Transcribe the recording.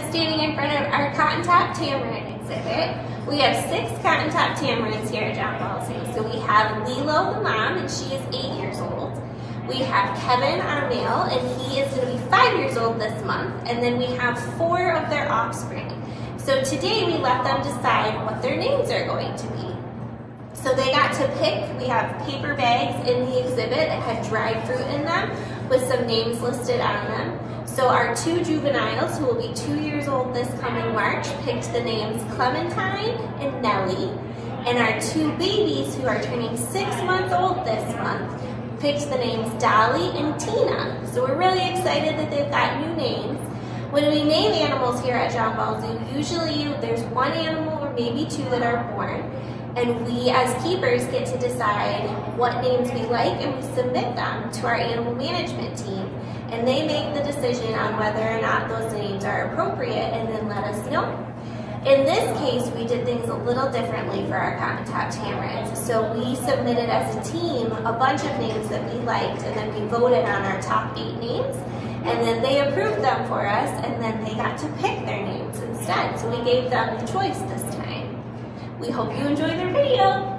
standing in front of our cotton top tamarin exhibit. We have 6 cotton top tamarins here at John Ball Zoo. So we have Lilo, the mom, and she is 8 years old. We have Kevin, our male, and he is going to be 5 years old this month. And then we have 4 of their offspring. So today we let them decide what their names are going to be. So they got to pick. We have paper bags in the exhibit that had dried fruit in them with some names listed on them. So our 2 juveniles, who will be 2 years old this coming March, picked the names Clementine and Nelly. And our 2 babies, who are turning 6 months old this month, picked the names Dolly and Tina. So we're really excited that they've got new names. When we name animals here at John Ball Zoo, usually there's 1 animal or maybe 2 that are born. And we, as keepers, get to decide what names we like, and we submit them to our animal management team. And they make the decision on whether or not those names are appropriate and then let us know. In this case, we did things a little differently for our cotton top tamarins. So we submitted as a team a bunch of names that we liked, and then we voted on our top 8 names. And then they approved them for us, and then they got to pick their names instead. So we gave them the choice this time. We hope you enjoy their video.